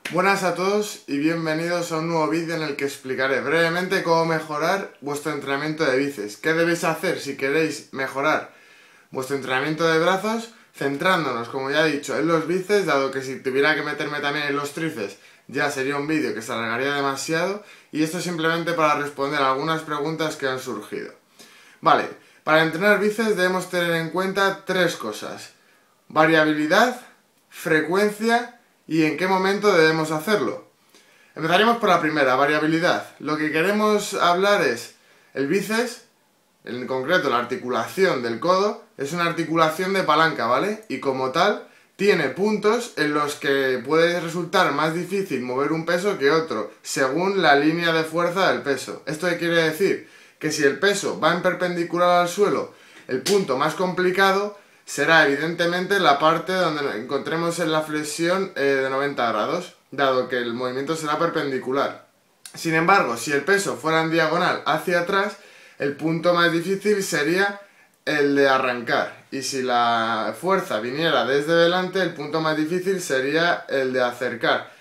Buenas a todos y bienvenidos a un nuevo vídeo en el que explicaré brevemente cómo mejorar vuestro entrenamiento de bíceps. ¿Qué debéis hacer si queréis mejorar vuestro entrenamiento de brazos? Centrándonos, como ya he dicho, en los bíceps, dado que si tuviera que meterme también en los tríceps ya sería un vídeo que se alargaría demasiado, y esto simplemente para responder a algunas preguntas que han surgido. Vale, para entrenar bíceps debemos tener en cuenta tres cosas: variabilidad, frecuencia y en qué momento debemos hacerlo. Empezaremos por la primera, variabilidad. Lo que queremos hablar es el bíceps, en concreto la articulación del codo, es una articulación de palanca, ¿vale? Y como tal, tiene puntos en los que puede resultar más difícil mover un peso que otro, según la línea de fuerza del peso. ¿Esto qué quiere decir? Que si el peso va en perpendicular al suelo, el punto más complicado será evidentemente la parte donde encontremos en la flexión de 90 grados, dado que el movimiento será perpendicular. Sin embargo, si el peso fuera en diagonal hacia atrás, el punto más difícil sería el de arrancar. Y si la fuerza viniera desde delante, el punto más difícil sería el de acercar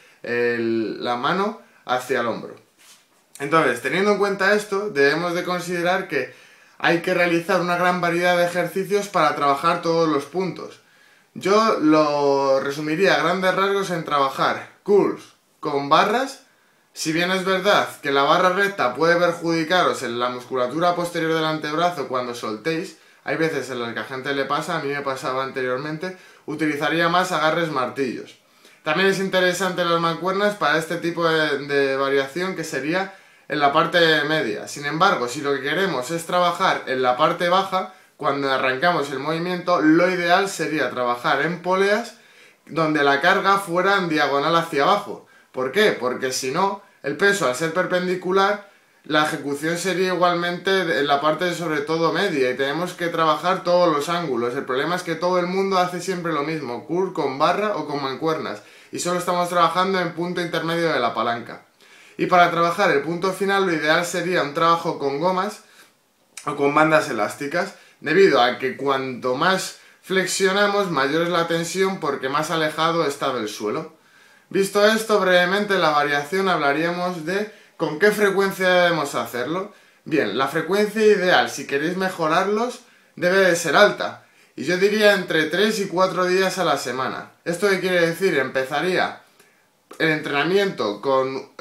la mano hacia el hombro. Entonces, teniendo en cuenta esto, debemos de considerar que hay que realizar una gran variedad de ejercicios para trabajar todos los puntos. Yo lo resumiría a grandes rasgos en trabajar curls con barras. Si bien es verdad que la barra recta puede perjudicaros en la musculatura posterior del antebrazo cuando soltéis, hay veces en las que a gente le pasa, a mí me pasaba anteriormente, utilizaría más agarres martillos. También es interesante las mancuernas para este tipo de variación, que sería en la parte media. Sin embargo, si lo que queremos es trabajar en la parte baja, cuando arrancamos el movimiento, lo ideal sería trabajar en poleas donde la carga fuera en diagonal hacia abajo. ¿Por qué? Porque si no, el peso al ser perpendicular, la ejecución sería igualmente en la parte sobre todo media y tenemos que trabajar todos los ángulos. El problema es que todo el mundo hace siempre lo mismo, curl con barra o con mancuernas, y solo estamos trabajando en punto intermedio de la palanca. Y para trabajar el punto final, lo ideal sería un trabajo con gomas o con bandas elásticas, debido a que cuanto más flexionamos, mayor es la tensión porque más alejado está del suelo. Visto esto, brevemente la variación hablaríamos de con qué frecuencia debemos hacerlo. Bien, la frecuencia ideal, si queréis mejorarlos, debe de ser alta. Y yo diría entre 3 y 4 días a la semana. ¿Esto qué quiere decir? Empezaría el entrenamiento con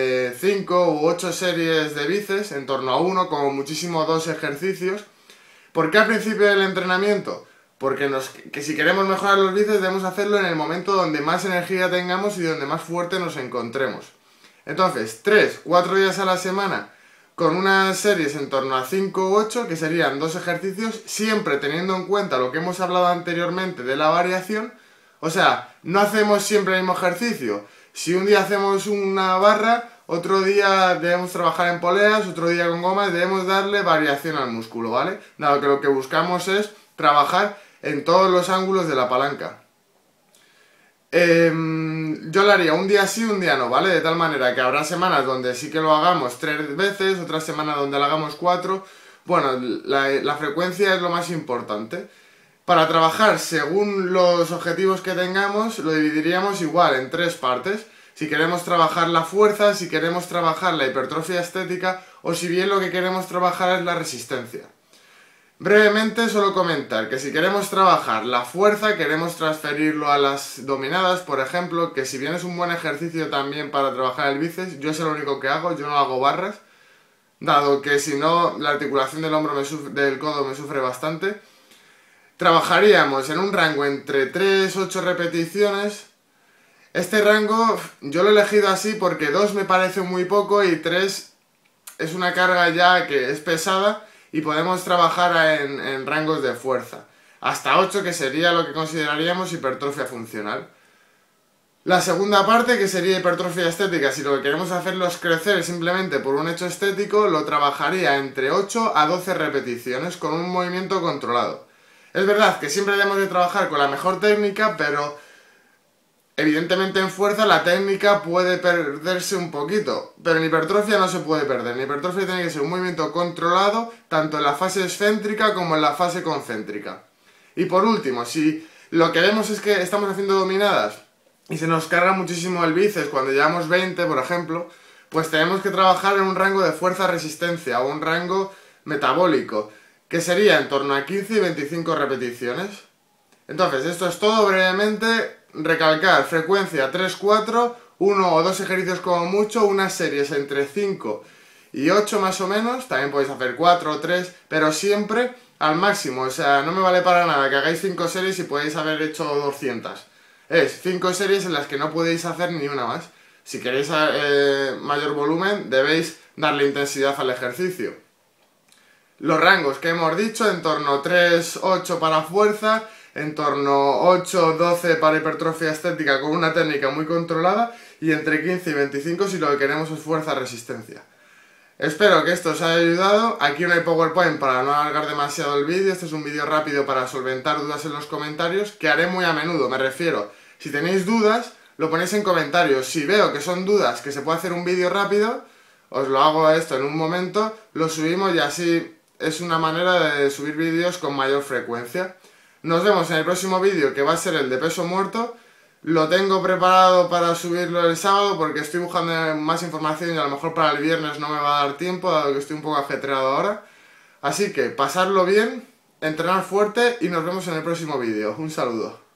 5 u 8 series de bíceps, en torno a 1, como muchísimo 2 ejercicios. ¿Por qué al principio del entrenamiento? Porque que si queremos mejorar los bíceps debemos hacerlo en el momento donde más energía tengamos y donde más fuerte nos encontremos. Entonces, 3-4 días a la semana con unas series en torno a 5 u 8, que serían 2 ejercicios, siempre teniendo en cuenta lo que hemos hablado anteriormente de la variación. O sea, no hacemos siempre el mismo ejercicio. Si un día hacemos una barra, otro día debemos trabajar en poleas, otro día con gomas, debemos darle variación al músculo, ¿vale? Dado que lo que buscamos es trabajar en todos los ángulos de la palanca. Yo lo haría un día sí, un día no, ¿vale? De tal manera que habrá semanas donde sí que lo hagamos 3 veces, otras semanas donde lo hagamos 4. Bueno, la frecuencia es lo más importante. Para trabajar según los objetivos que tengamos, lo dividiríamos igual en 3 partes. Si queremos trabajar la fuerza, si queremos trabajar la hipertrofia estética, o si bien lo que queremos trabajar es la resistencia. Brevemente, solo comentar que si queremos trabajar la fuerza, queremos transferirlo a las dominadas, por ejemplo, que si bien es un buen ejercicio también para trabajar el bíceps, yo es lo único que hago, yo no hago barras, dado que si no, la articulación del hombro del codo me sufre bastante. Trabajaríamos en un rango entre 3-8 repeticiones. Este rango yo lo he elegido así porque 2 me parece muy poco y 3 es una carga ya que es pesada y podemos trabajar en rangos de fuerza. Hasta 8, que sería lo que consideraríamos hipertrofia funcional. La segunda parte, que sería hipertrofia estética, si lo que queremos hacerlo es crecer simplemente por un hecho estético, lo trabajaría entre 8 a 12 repeticiones con un movimiento controlado. Es verdad que siempre debemos de trabajar con la mejor técnica, pero evidentemente en fuerza la técnica puede perderse un poquito, pero en hipertrofia no se puede perder. En hipertrofia tiene que ser un movimiento controlado, tanto en la fase excéntrica como en la fase concéntrica. Y por último, si lo que vemos es que estamos haciendo dominadas y se nos carga muchísimo el bíceps cuando llevamos 20, por ejemplo, pues tenemos que trabajar en un rango de fuerza-resistencia o un rango metabólico, que sería en torno a 15 y 25 repeticiones. Entonces, esto es todo brevemente. Recalcar, frecuencia 3-4, uno o dos ejercicios como mucho, unas series entre 5 y 8 más o menos, también podéis hacer 4 o 3, pero siempre al máximo, o sea, no me vale para nada que hagáis 5 series y podéis haber hecho 200. Es 5 series en las que no podéis hacer ni una más. Si queréis mayor volumen, debéis darle intensidad al ejercicio. Los rangos que hemos dicho, en torno a 3-8 para fuerza, en torno a 8-12 para hipertrofia estética con una técnica muy controlada y entre 15 y 25 si lo que queremos es fuerza-resistencia. Espero que esto os haya ayudado. Aquí no hay PowerPoint para no alargar demasiado el vídeo. Este es un vídeo rápido para solventar dudas en los comentarios, que haré muy a menudo, me refiero. Si tenéis dudas, lo ponéis en comentarios. Si veo que son dudas que se puede hacer un vídeo rápido, os lo hago esto en un momento, lo subimos y así es una manera de subir vídeos con mayor frecuencia. Nos vemos en el próximo vídeo, que va a ser el de peso muerto. Lo tengo preparado para subirlo el sábado porque estoy buscando más información y a lo mejor para el viernes no me va a dar tiempo, dado que estoy un poco ajetreado ahora. Así que pasarlo bien, entrenar fuerte y nos vemos en el próximo vídeo. Un saludo.